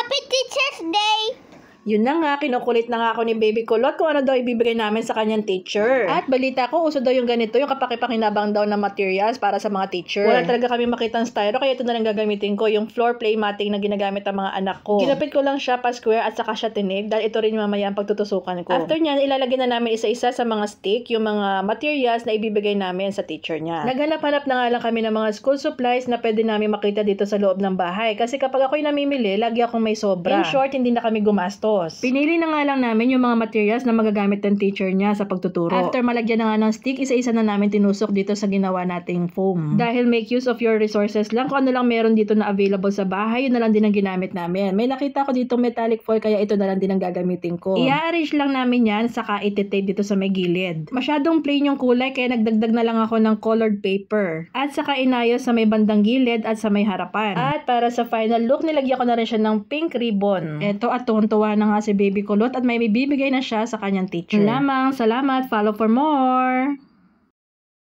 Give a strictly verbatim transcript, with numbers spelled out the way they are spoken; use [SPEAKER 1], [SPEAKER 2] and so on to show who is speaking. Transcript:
[SPEAKER 1] Happy Teacher's Day!
[SPEAKER 2] Yun na nga, kinukulit na nga ako ni Baby Kulot kung ano daw ibibigay namin sa kanyang teacher. At balita ko, uso daw yung ganito, yung kapakipakinabang daw na materials para sa mga teacher. Wala talaga kami makitang styro, kaya ito na lang gagamitin ko, yung floor play matting na ginagamit ng mga anak ko. Ginapit ko lang siya pa square at saka siya tinig, dahil ito rin mamaya ang pagtutusukan ko. After nyan, ilalagay na namin isa-isa sa mga stick, yung mga materials na ibibigay namin sa teacher niya. Naghanap-hanap na nga lang kami ng mga school supplies na pwede namin makita dito sa loob ng bahay. Kasi kapag ako'y namimili, lagi akong may sobra. In short, hindi na kami gumastos. Pinili na nga lang namin yung mga materials na magagamit ng teacher niya sa pagtuturo. After malagyan na nga ng stick, isa-isa na namin tinusok dito sa ginawa nating foam. Dahil make use of your resources lang, kung ano lang meron dito na available sa bahay, yun na lang din ang ginamit namin. May nakita ko dito metallic foil, kaya ito na lang din ang gagamitin ko. I-arrange lang namin yan, saka ititape dito sa may gilid. Masyadong plain yung kulay, kaya nagdagdag na lang ako ng colored paper. At saka inayos sa may bandang gilid at sa may harapan. At para sa final look, nilagyan ko na rin siya ng pink ribbon. Ito at tuwan-tuwa na nga si Baby Kulot at may bibigay na siya sa kanyang teacher. Lamang, salamat, follow for more!